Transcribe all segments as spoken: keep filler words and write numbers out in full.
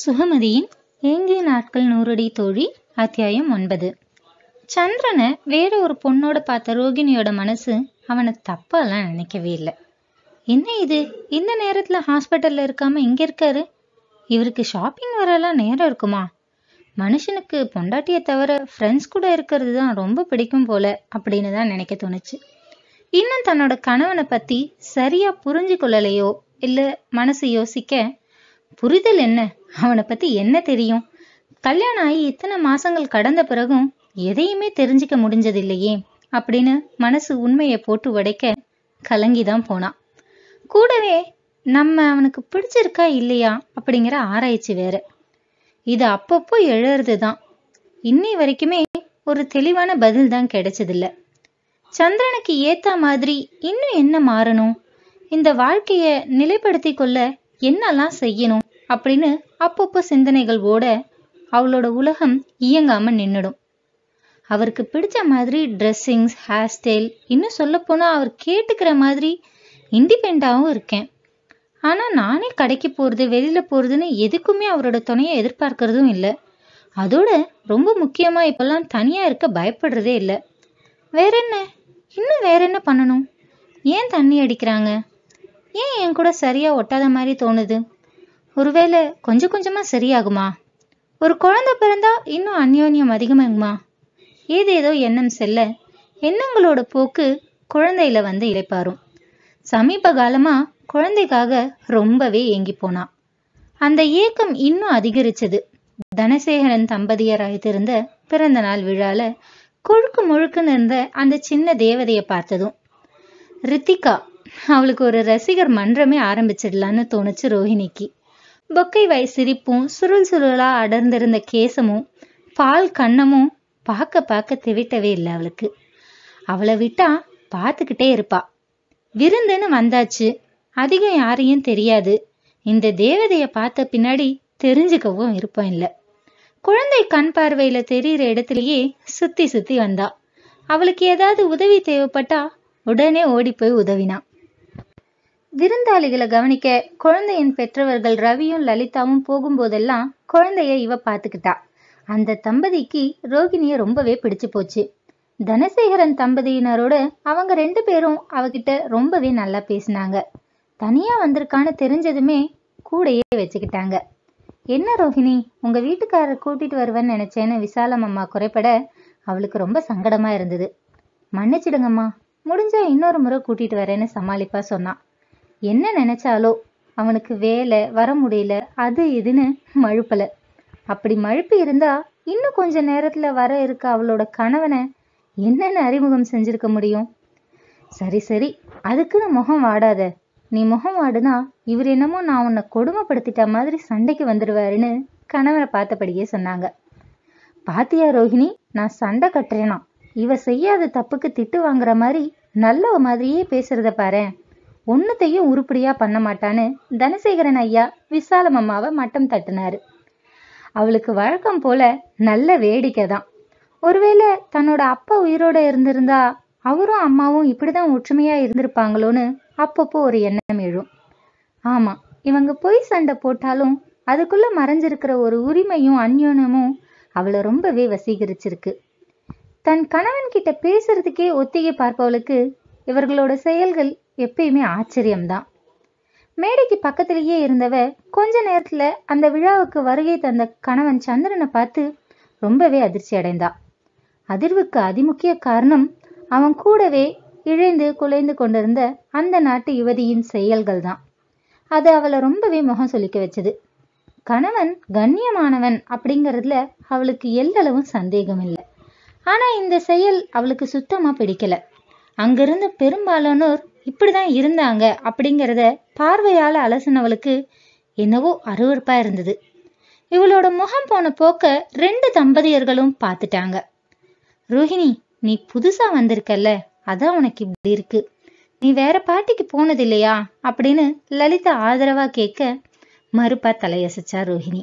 சுகமதியின் ஏங்கிய நாட்கள் நூறடி தோழி அத்தியாயம் ஒன்பது. சந்திரனை வேற ஒரு பொண்ணோட பார்த்த ரோகிணியோட மனசு அவனை தப்பாலாம் நினைக்கவே இல்லை. என்ன இது, இந்த நேரத்துல ஹாஸ்பிட்டல்ல இருக்காம இங்க இருக்காரு? இவருக்கு ஷாப்பிங் வரலாம் நேரம் இருக்குமா? மனுஷனுக்கு பொண்டாட்டியை தவிர ஃப்ரெண்ட்ஸ் கூட இருக்கிறது தான் ரொம்ப பிடிக்கும் போல அப்படின்னு தான் நினைக்க தோணுச்சு. இன்னும் தன்னோட கணவனை பத்தி சரியா புரிஞ்சு கொள்ளலையோ இல்ல மனசு யோசிக்க, புரிதல் என்ன, அவனை பத்தி என்ன தெரியும், கல்யாணம் ஆகி இத்தனை மாசங்கள் கடந்த பிறகும் எதையுமே தெரிஞ்சுக்க முடிஞ்சது இல்லையே அப்படின்னு மனசு உண்மையை போட்டு உடைக்க கலங்கிதான் போனான். கூடவே நம்ம அவனுக்கு பிடிச்சிருக்கா இல்லையா அப்படிங்கிற ஆராய்ச்சி வேற. இது அப்பப்போ எழுறதுதான். இன்னி வரைக்குமே ஒரு தெளிவான பதில் தான் கிடைச்சதில்ல. சந்திரனுக்கு ஏத்த மாதிரி இன்னும் என்ன மாறணும், இந்த வாழ்க்கைய நிலைப்படுத்தி கொள்ள என்னெல்லாம் செய்யணும் அப்படின்னு அப்பப்போ சிந்தனைகள் ஓட அவளோட உலகம் இயங்காம நின்னுடும். அவருக்கு பிடிச்ச மாதிரி ட்ரெஸ்ஸிங்ஸ், ஹேர் ஸ்டைல், இன்னும் சொல்ல போனா அவர் கேட்டுக்கிற மாதிரி இண்டிபெண்டாவும் இருக்கேன். ஆனா நானே கடைக்கு போறது வெளியில போறதுன்னு எதுக்குமே அவரோட துணையை எதிர்பார்க்கறதும் இல்லை. அதோட ரொம்ப முக்கியமா இப்பெல்லாம் தனியா இருக்க பயப்படுறதே இல்லை. வேற என்ன, இன்னும் வேற என்ன பண்ணணும்? ஏன் தண்ணி அடிக்கிறாங்க? ஏன் என் கூட சரியா ஒட்டாத மாதிரி தோணுது? ஒருவேளை கொஞ்சம் கொஞ்சமா சரியாகுமா? ஒரு குழந்தை பிறந்தா இன்னும் அந்யோன்யம் அதிகமாகுமா? ஏதேதோ எண்ணம் செல்ல எண்ணங்களோட போக்கு குழந்தையில வந்து இளைப்பாரும். சமீப காலமா குழந்தைக்காக ரொம்பவே ஏங்கி போனா. அந்த ஏக்கம் இன்னும் அதிகரிச்சது தனசேகரன் தம்பதியர் அழைத்திருந்த பிறந்த நாள் விழால கொழுக்கு முழுக்குன்னு இருந்த அந்த சின்ன தேவதையை பார்த்ததும். ரித்திகா, அவளுக்கு ஒரு ரசிகர் மன்றமே ஆரம்பிச்சிடலான்னு தோணுச்சு ரோஹிணிக்கு. பொக்கை வாய் சிரிப்பும் சுருள் சுருளா அடர்ந்திருந்த கேசமும் பால் கண்ணமும் பார்க்க பார்க்க திவிட்டவே இல்லை அவளுக்கு. அவளை விட்டா பார்த்துக்கிட்டே இருப்பா. விருந்துன்னு வந்தாச்சு, அதிகம் யாரையும் தெரியாது. இந்த தேவதைய பார்த்த பின்னாடி தெரிஞ்சுக்கவும் இருப்போம் இல்லை. குழந்தை கண் பார்வையில தெரிகிற இடத்துலயே சுத்தி சுத்தி வந்தா. அவளுக்கு ஏதாவது உதவி தேவைப்பட்டா உடனே ஓடி போய் உதவினா. விருந்தாளிகளை கவனிக்க குழந்தையின் பெற்றவர்கள் ரவியும் லலிதாவும் போகும்போதெல்லாம் குழந்தைய இவ பார்த்துக்கிட்டா. அந்த தம்பதிக்கு ரோகிணிய ரொம்பவே பிடிச்சு போச்சு. தனசேகரன் தம்பதியினரோட அவங்க ரெண்டு பேரும் அவகிட்ட ரொம்பவே நல்லா பேசினாங்க. தனியா வந்திருக்கான்னு தெரிஞ்சதுமே கூடையே வச்சுக்கிட்டாங்க. என்ன ரோஹிணி, உங்க வீட்டுக்காரர் கூட்டிட்டு வருவேன்னு நினைச்சேன்னு விசாலம் அம்மா குறைப்பட அவளுக்கு ரொம்ப சங்கடமா இருந்தது. மன்னிச்சிடுங்கம்மா, முடிஞ்சா இன்னொரு முறை கூட்டிட்டு வரேன்னு சமாளிப்பா சொன்னான். என்ன நினைச்சாலோ அவனுக்கு வேலை வர முடியல, அது இதுன்னு மழுப்பல. அப்படி மழுப்பி இருந்தா இன்னும் கொஞ்ச நேரத்துல வர இருக்க அவளோட கணவனை என்னென்ன அறிமுகம் செஞ்சிருக்க முடியும்? சரி சரி, அதுக்குன்னு முகம் வாடாத. நீ முகம் வாடுனா இவர் என்னமோ நான் உன்னை கொடுமைப்படுத்திட்ட மாதிரி சண்டைக்கு வந்துடுவாருன்னு கணவனை பார்த்தபடியே சொன்னாங்க. பாத்தியா ரோஹிணி, நான் சண்டை கட்டுறேனா? இவ செய்யாத தப்புக்கு திட்டு வாங்குற மாதிரி நல்ல மாதிரியே பேசுறத பாரு. ஒன்னுத்தையும் உருப்படியா பண்ண மாட்டான்னு தனசேகரன் ஐயா விசாலம் அம்மாவை மட்டம் தட்டினாரு. அவளுக்கு வழக்கம் போல நல்ல வேடிக்கை தான். ஒருவேளை தன்னோட அப்பா உயிரோட இருந்திருந்தா அவரும் அம்மாவும் இப்படிதான் ஒற்றுமையா இருந்திருப்பாங்களோன்னு அப்பப்போ ஒரு எண்ணம் எழும். ஆமா, இவங்க பொய் சண்டை போட்டாலும் அதுக்குள்ள மறைஞ்சிருக்கிற ஒரு உரிமையும் அந்யோன்யமும் அவளை ரொம்பவே வசீகரிச்சிருக்கு. தன் கணவன் கிட்ட பேசுறதுக்கே ஒத்திகை பார்ப்பவளுக்கு இவர்களோட செயல்கள் எப்பயுமே ஆச்சரியம்தான். மேடைக்கு பக்கத்திலேயே இருந்தவ கொஞ்ச நேரத்துல அந்த விழாவுக்கு வருகை தந்த கணவன் சந்திரனை பார்த்து ரொம்பவே அதிர்ச்சி அடைந்தா. அதிர்வுக்கு அதிமுக்கிய காரணம் அவன் கூடவே இழைந்து குலைந்து கொண்டிருந்த அந்த நாட்டு யுவதியின் செயல்கள் தான். அது அவளை ரொம்பவே முகம் சொல்லிக்க வச்சது. கணவன் கண்ணியமானவன் அப்படிங்கிறதுல அவளுக்கு எல்லளவும் சந்தேகம் இல்லை. ஆனா இந்த செயல் அவளுக்கு சுத்தமா பிடிக்கல. அங்கிருந்த பெரும்பாலானோர் இப்படிதான் இருந்தாங்க அப்படிங்கிறத பார்வையால அலசினவளுக்கு என்னவோ அருவருப்பா இருந்தது. இவளோட முகம் போன போக்க ரெண்டு தம்பதியர்களும் பார்த்துட்டாங்க. ரோஹிணி, நீ புதுசா வந்திருக்கல்ல, அதான் உனக்கு இப்படி இருக்கு. நீ வேற பாட்டிக்கு போனது இல்லையா அப்படின்னு லலிதா ஆதரவா கேட்க மறுப்பா தலையசைச்சா ரோஹிணி.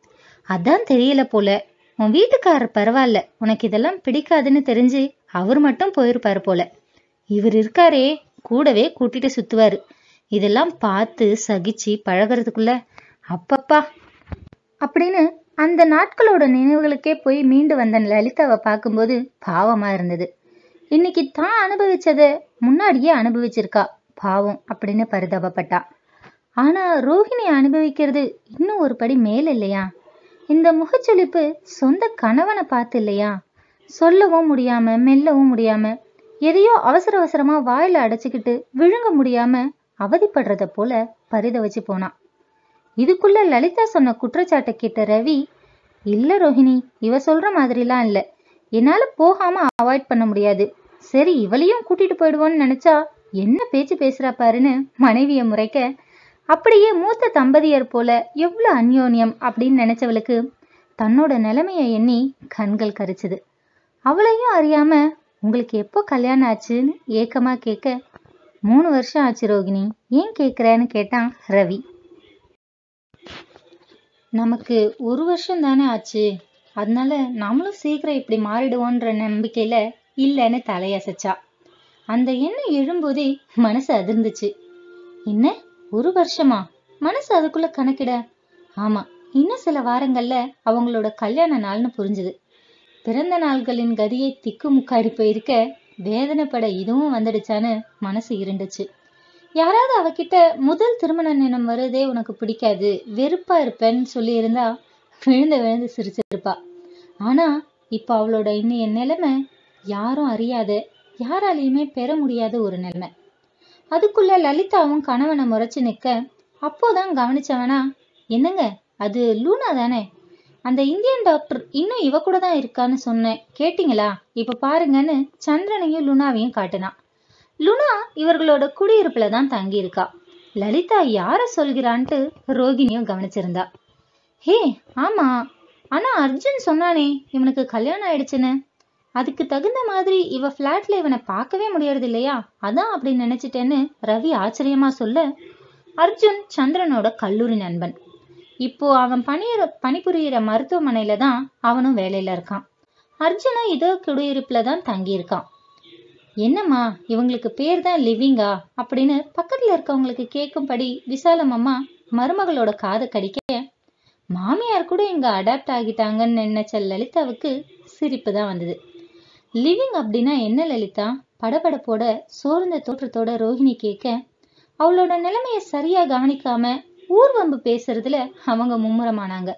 அதான் தெரியல போல, உன் வீட்டுக்காரர் பரவாயில்ல, உனக்கு இதெல்லாம் பிடிக்காதுன்னு தெரிஞ்சு அவர் மட்டும் போயிருப்பாரு போல. இவர் இருக்காரே, கூடவே கூட்டிட்டு சுத்துவாரு. இதெல்லாம் பார்த்து சகிச்சு பழகிறதுக்குள்ள அப்பப்பா. அப்படின்னு அந்த நாட்களோட நினைவுகளுக்கே போய் மீண்டு வந்த லலிதாவை பார்க்கும்போது பாவமா இருந்தது. இன்னைக்கு தான் அனுபவிச்சத முன்னாடியே அனுபவிச்சிருக்கா பாவம் அப்படின்னு பரிதாபப்பட்டா. ஆனா ரோஹிணி அனுபவிக்கிறது இன்னும் ஒரு படி மேல் இல்லையா? இந்த முகச்சொலிப்பு சொந்த கணவனை பார்த்து இல்லையா? சொல்லவும் முடியாம மெல்லவும் முடியாம எதையோ அவசர அவசரமா வாயில அடைச்சுக்கிட்டு விழுங்க முடியாம அவதிப்படுறத போல பரிதவிச்சு போனான். இதுக்குள்ள லலிதா சொன்ன குற்றச்சாட்டை கேட்ட ரவி, இல்ல ரோஹிணி, இவ சொல்ற மாதிரிலாம் இல்ல, என்னால போகாம அவாய்ட் பண்ண முடியாது, சரி இவளையும் கூட்டிட்டு போயிடுவோன்னு நினைச்சா என்ன பேச்சு பேசுறா பாருன்னு மனைவிய முறைக்க, அப்படியே மூத்த தம்பதியர் போல எவ்வளவு அந்யோன்யம் அப்படின்னு நினைச்சவளுக்கு தன்னோட நிலைமைய எண்ணி கண்கள் கரிச்சுது. அவளையும் அறியாம உங்களுக்கு எப்போ கல்யாணம் ஆச்சுன்னு ஏக்கமா கேட்க, மூணு வருஷம் ஆச்சு ரோகிணி, ஏன் கேக்குறேன்னு கேட்டான் ரவி. நமக்கு ஒரு வருஷம் தானே ஆச்சு, அதனால நம்மளும் சீக்கிரம் இப்படி மாறிடுவோன்ற நம்பிக்கையில இல்லைன்னு தலையசைச்சா. அந்த எண்ணம் எழும்போதே மனசு அதிர்ந்துச்சு. என்ன ஒரு வருஷமா? மனசு அதுக்குள்ள கணக்கிட, ஆமா இன்னும் சில வாரங்கள்ல அவங்களோட கல்யாண நாள்னு புரிஞ்சுது. பிறந்த நாள்களின் கதியை திக்கு முக்காடி போயிருக்க வேதனைப்பட இதுவும் வந்துடுச்சான்னு மனசு இருண்டுச்சு. யாராவது அவகிட்ட முதல் திருமண நினம் வருதே உனக்கு பிடிக்காது, வெறுப்பா இருப்பேன்னு சொல்லி இருந்தா விழுந்து விழுந்து சிரிச்சிருப்பா. ஆனா இப்ப அவளோட இன்னைய நிலைமை யாரும் அறியாத, யாராலையுமே பெற முடியாத ஒரு நிலைமை. அதுக்குள்ள லலிதாவும் கணவனை முறைச்சு நிக்க, அப்போதான் கவனிச்சவனா, என்னங்க அது லூனா தானே, அந்த இந்தியன் டாக்டர் இன்னும் இவ கூட தான் இருக்கான்னு சொன்னேன் கேட்டீங்களா, இப்ப பாருங்கன்னு சந்திரனையும் லுனாவையும் காட்டினான். லுனா இவர்களோட குடியிருப்புல தான் தங்கி இருக்கா. லலிதா யார சொல்கிறான்ட்டு ரோகிணியும் கவனிச்சிருந்தா. ஹே ஆமா, ஆனா அர்ஜுன் சொன்னானே இவனுக்கு கல்யாணம் ஆயிடுச்சுன்னு, அதுக்கு தகுந்த மாதிரி இவ பிளாட்ல இவனை பார்க்கவே முடியறது இல்லையா, அதான் அப்படி நினைச்சிட்டேன்னு ரவி ஆச்சரியமா சொல்ல, அர்ஜுன் சந்திரனோட கல்லூரி நண்பன். இப்போ அவன் பணியிற பணிபுரியிற மருத்துவமனையில தான் அவனும் வேலையில இருக்கான். அர்ஜுனும் இதோ குடியிருப்புல தான் தங்கி இருக்கான். என்னம்மா இவங்களுக்கு பேர் தான் லிவிங்கா அப்படின்னு பக்கத்துல இருக்கவங்களுக்கு கேட்கும்படி விசாலம் அம்மா மருமகளோட காதை கடிக்க, மாமியார் கூட இங்க அடாப்ட் ஆகிட்டாங்கன்னு நினைச்ச லலிதாவுக்கு சிரிப்பு தான் வந்தது. லிவிங் அப்படின்னா என்ன லலிதா? படபடப்போட சோர்ந்த தோற்றத்தோட ரோஹிணி கேட்க, அவளோட நிலைமைய சரியா கவனிக்காம ஊர்வம்பு பேசுறதுல அவங்க மும்முரமானாங்க.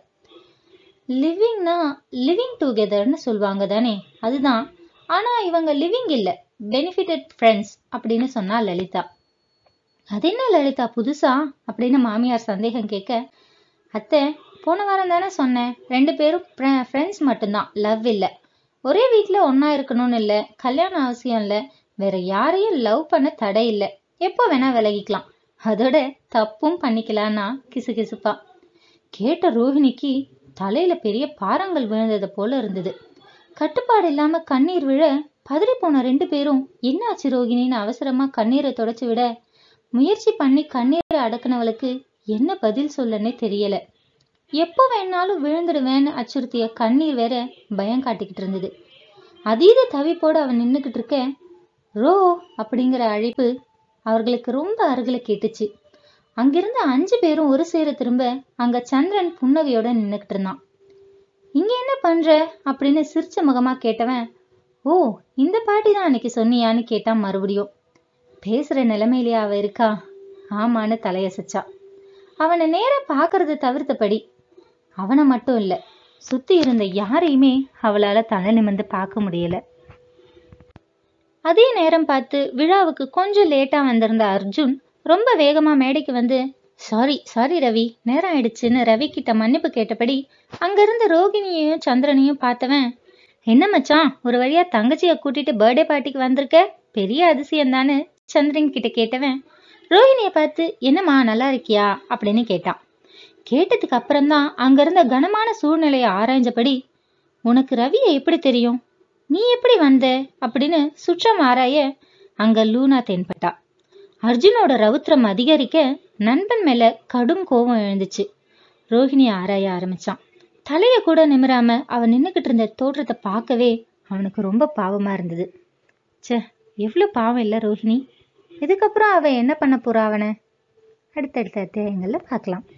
லிவிங்னா லிவிங் டுகெதர்னு சொல்லுவாங்க தானே, அதுதான். ஆனா இவங்க லிவிங் இல்ல, பெனிஃபிட்டட் ஃப்ரெண்ட்ஸ் அப்படின்னு சொன்னா லலிதா. அது என்ன லலிதா புதுசா அப்படின்னு மாமியார் சந்தேகம் கேட்க, அத்தை போன வாரம் தானே சொன்னேன், ரெண்டு பேரும் ஃப்ரெண்ட்ஸ் மட்டும்தான், லவ் இல்ல. ஒரே வீட்டுல ஒன்னா இருக்கணும்னு இல்ல, கல்யாணம் அவசியம் இல்ல, வேற யாரையும் லவ் பண்ண தடை இல்ல, எப்போ வேணா விலகிக்கலாம், அதோட தப்பும் பண்ணிக்கலான்னா கிசு கிசுப்பா. கேட்ட ரோஹிணிக்கு தலையில பெரிய பாறாங்கல் விழுந்தது போல இருந்தது. கட்டுப்பாடு இல்லாம கண்ணீர் விழ பதறி போன ரெண்டு பேரும் என்னாச்சு ரோகிணின்னு அவசரமா கண்ணீரை தொடச்சு விட, முயற்சி பண்ணி கண்ணீரை அடக்குனவளுக்கு என்ன பதில் சொல்லன்னே தெரியல. எப்போ வேணாலும் விழுந்துடுவேன்னு அச்சுறுத்திய கண்ணீர் வேற பயம் காட்டிக்கிட்டு இருந்தது. அதீத தவிப்போட அவன் நின்னுக்கிட்டு இருக்க, ரோ அப்படிங்கிற அழைப்பு அவர்களுக்கு ரொம்ப அருகில கேட்டுச்சு. அங்கிருந்த அஞ்சு பேரும் ஒரு சேர திரும்ப அங்க சந்திரன் புன்னகையோட நின்னுக்கிட்டு இருந்தான். இங்க என்ன பண்ற அப்படின்னு சிரிச்ச முகமா கேட்டவன், ஓ இந்த பாட்டி தான் அன்னைக்கு சொன்னியான்னு கேட்டான் மறுபடியும். பேசுற நிலைமையிலேயே அவ இருக்கா? ஆமான்னு தலையசைச்சா. அவனை நேரா பாக்குறத தவிர்த்தபடி. அவனை மட்டும் இல்ல, சுத்தி இருந்த யாரையுமே அவளால தலை நிமிர்ந்து பார்க்க முடியல. அதே நேரம் பார்த்து விழாவுக்கு கொஞ்சம் லேட்டா வந்திருந்த அர்ஜுன் ரொம்ப வேகமா மேடைக்கு வந்து, சாரி சாரி ரவி, நேரம் ஆயிடுச்சுன்னு ரவி கிட்ட மன்னிப்பு கேட்டபடி அங்கிருந்து ரோகிணியையும் சந்திரனையும் பார்த்தவன், என்ன மச்சான் ஒரு வழியா தங்கச்சிய கூட்டிட்டு பர்த்டே பார்ட்டிக்கு வந்திருக்க, பெரிய அதிசயம் தானு சந்திரன் கிட்ட கேட்டவன், ரோஹிணிய பார்த்து என்னம்மா நல்லா இருக்கியா அப்படின்னு கேட்டான். கேட்டதுக்கு அப்புறம்தான் அங்கிருந்த கனமான சூழ்நிலையை ஆராய்ஞ்சபடி, உனக்கு ரவியை எப்படி தெரியும், நீ எப்படி வந்த அப்படின்னு சுற்றம் ஆராய அங்க லூனா தென்பட்டா. அர்ஜுனோட ரவுத்திரம் அதிகரிக்க நண்பன் மேல கடும் கோபம் எழுந்துச்சு. ரோஹிணி ஆராய ஆரம்பிச்சான். தலைய கூட நிமிராம அவன் நின்னுகிட்டு இருந்த தோற்றத்தை பார்க்கவே அவனுக்கு ரொம்ப பாவமா இருந்தது. சே, எவ்வளவு பாவம் இல்ல ரோஹிணி. இதுக்கப்புறம் அவ என்ன பண்ண போறா அவனை? அடுத்தடுத்த அத்தியாயங்கள்ல பார்க்கலாம்.